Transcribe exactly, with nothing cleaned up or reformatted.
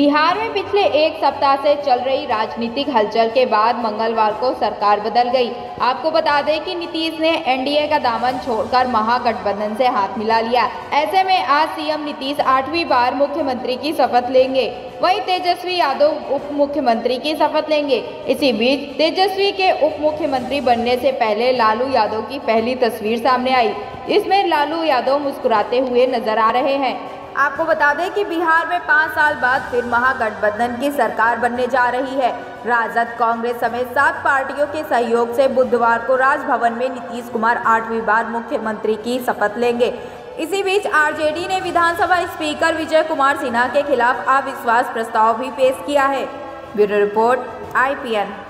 बिहार में पिछले एक सप्ताह से चल रही राजनीतिक हलचल के बाद मंगलवार को सरकार बदल गई। आपको बता दें कि नीतीश ने एनडीए का दामन छोड़कर महागठबंधन से हाथ मिला लिया। ऐसे में आज सीएम नीतीश आठवीं बार मुख्यमंत्री की शपथ लेंगे, वहीं तेजस्वी यादव उप मुख्यमंत्री की शपथ लेंगे। इसी बीच तेजस्वी के उप मुख्यमंत्री बनने से पहले लालू यादव की पहली तस्वीर सामने आई। इसमें लालू यादव मुस्कुराते हुए नजर आ रहे हैं। आपको बता दें कि बिहार में पाँच साल बाद फिर महागठबंधन की सरकार बनने जा रही है। राजद, कांग्रेस समेत सात पार्टियों के सहयोग से बुधवार को राजभवन में नीतीश कुमार आठवीं बार मुख्यमंत्री की शपथ लेंगे। इसी बीच आरजेडी ने विधानसभा स्पीकर विजय कुमार सिन्हा के खिलाफ अविश्वास प्रस्ताव भी पेश किया है। Bureau report I P N.